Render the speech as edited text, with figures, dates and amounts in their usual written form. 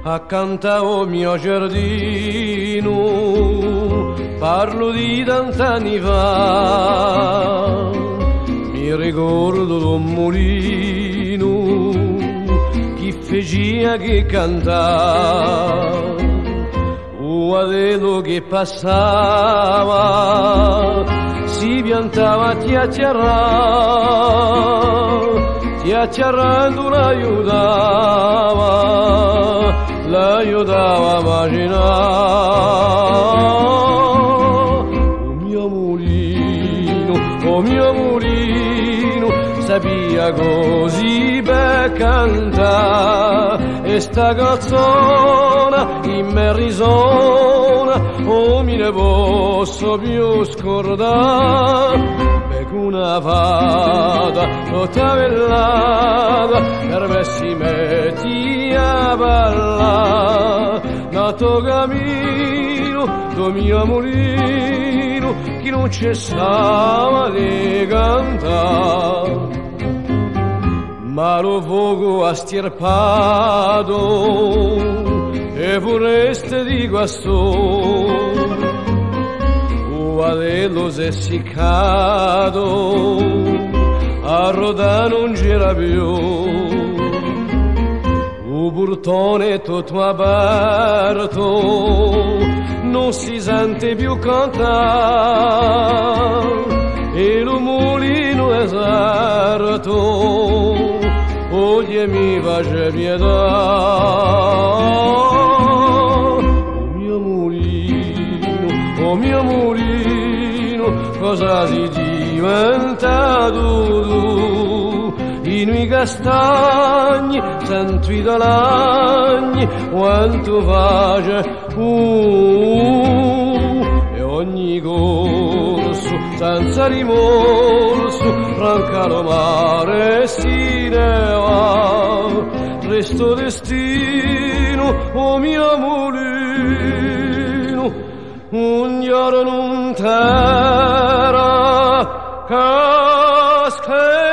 accanto al mio giardino, parlo di tant'anni fa, mi ricordo d'un mulino, chi fecea che cantava, un adello che passava, si piantava a chiacchierando l'aiutava a immaginare. O mio mulino, sapia così per cantare, e sta canzone in me risona, o mi ne posso più scordare. Una fata tutta bellata per me si metti a ballare, nato cammino do mio mulino che non cessava di cantare, ma lo fuoco ha stirpato e vorreste di guastò, adello s'è essiccato, a rodare non gira più, un portone tutto aperto, non si sente più cantare, e lo mulino è deserto, oggi mi face pietà. O mio mulino, cosa si diventato tu? I miei castagni, sento i talagni, quanto face, e ogni corso, senza rimorso, franca lo mare si ne va, resto destino, o mio mulino, un giorno non terra casca